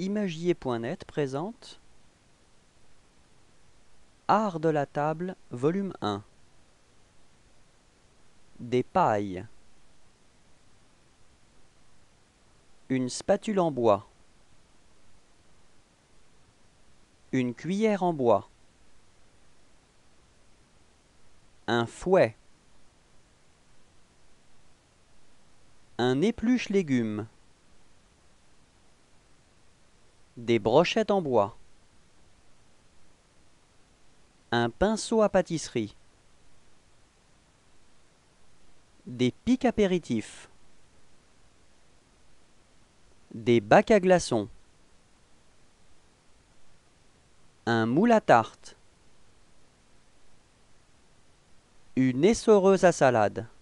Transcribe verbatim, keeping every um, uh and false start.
Imagier point net présente Art de la table, volume un. Des pailles. Une spatule en bois. Une cuillère en bois. Un fouet. Un épluche légumes. Des brochettes en bois. Un pinceau à pâtisserie. Des pics apéritifs. Des bacs à glaçons. Un moule à tarte. Une essoreuse à salade.